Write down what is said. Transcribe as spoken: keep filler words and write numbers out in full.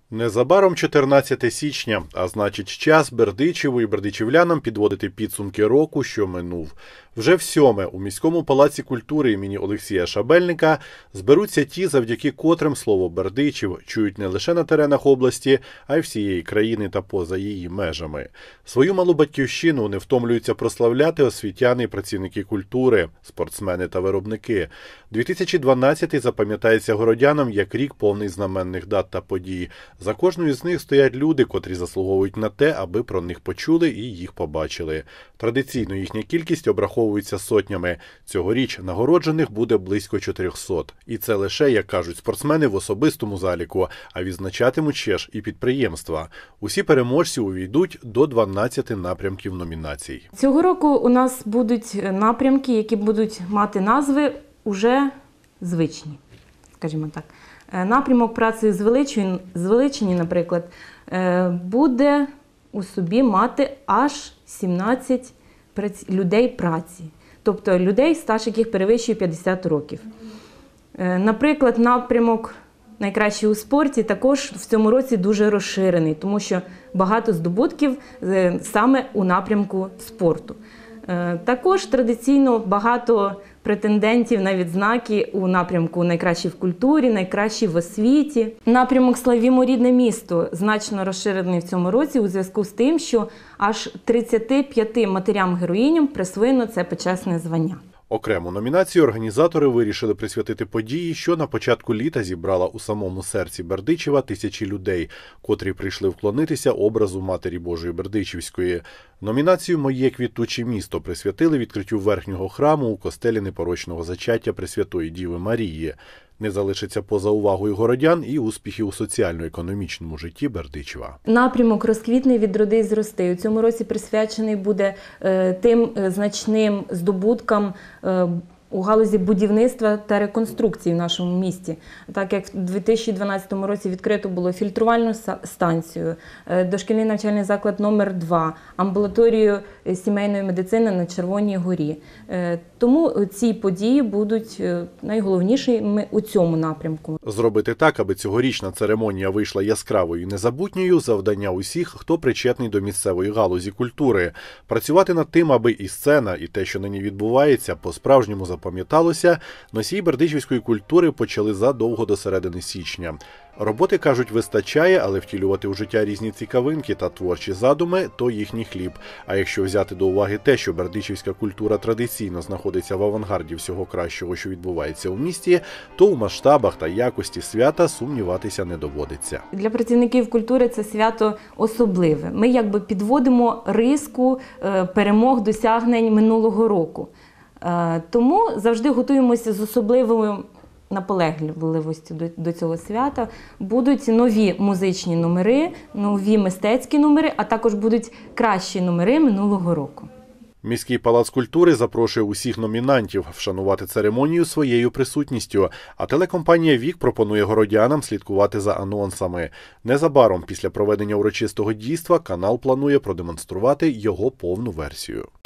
Незабаром чотирнадцяте січня, а значить час Бердичеву і бердичівлянам підводити підсумки року, що минув. Вже всьоме у міському палаці культури імені Олексія Шабельника зберуться ті, завдяки котрим слово «Бердичів» чують не лише на теренах області, а й всієї країни та поза її межами. Свою малу батьківщину не втомлюються прославляти освітяни і працівники культури, спортсмени та виробники. дві тисячі дванадцятий запам'ятається городянам як рік повний знаменних дат та подій. За кожною з них стоять люди, котрі заслуговують на те, аби про них почули і їх побачили. Традиційно їхня кількість обраховується сотнями. Цьогоріч нагороджених буде близько чотирьохсот. І це лише, як кажуть спортсмени, в особистому заліку, а відзначатимуть ще ж і підприємства. Усі переможці увійдуть до дванадцяти напрямків номінацій. Цього року у нас будуть напрямки, які будуть мати назви уже звичні, скажімо так. Напрямок праці звеличені, наприклад, буде у собі мати аж сімнадцять людей праці, тобто людей, стаж яких перевищує п'ятдесят років. Наприклад, напрямок «Найкращий у спорті» також в цьому році дуже розширений, тому що багато здобутків саме у напрямку спорту. Також традиційно багато претендентів на відзнаки у напрямку «Найкращий в культурі», «Найкращий в освіті». Напрямок «Славімо рідне місто» значно розширений в цьому році у зв'язку з тим, що аж тридцяти п'яти матерям-героїням присвоєно це почесне звання. Окрему номінацію організатори вирішили присвятити події, що на початку літа зібрала у самому серці Бердичева тисячі людей, котрі прийшли вклонитися образу Матері Божої Бердичівської. Номінацію «Моє квітуче місто» присвятили відкриттю верхнього храму у костелі Непорочного зачаття Пресвятої Діви Марії. Не залишиться поза увагою городян і успіхи у соціально-економічному житті Бердичева. Напрямок «Розквітни, відроди, зрости» у цьому році присвячений буде е, тим е, значним здобуткам е, у галузі будівництва та реконструкції в нашому місті. Так як в дві тисячі дванадцятому році відкрито було фільтрувальну станцію, дошкільний навчальний заклад номер два, амбулаторію сімейної медицини на Червоній горі. Тому ці події будуть найголовнішими у цьому напрямку. Зробити так, аби цьогорічна церемонія вийшла яскравою і незабутньою – завдання усіх, хто причетний до місцевої галузі культури. Працювати над тим, аби і сцена, і те, що нині відбувається, по-справжньому запам'яталося, носії бердичівської культури почали задовго до середини січня. Роботи, кажуть, вистачає, але втілювати у життя різні цікавинки та творчі задуми – то їхній хліб. А якщо взяти до уваги те, що бердичівська культура традиційно знаходиться в авангарді всього кращого, що відбувається у місті, то у масштабах та якості свята сумніватися не доводиться. Для працівників культури це свято особливе. Ми якби підводимо риску перемог, досягнень минулого року. Тому завжди готуємося з особливою наполегливістю до, до цього свята. Будуть нові музичні номери, нові мистецькі номери, а також будуть кращі номери минулого року. Міський палац культури запрошує усіх номінантів вшанувати церемонію своєю присутністю, а телекомпанія «Вік» пропонує городянам слідкувати за анонсами. Незабаром після проведення урочистого дійства канал планує продемонструвати його повну версію.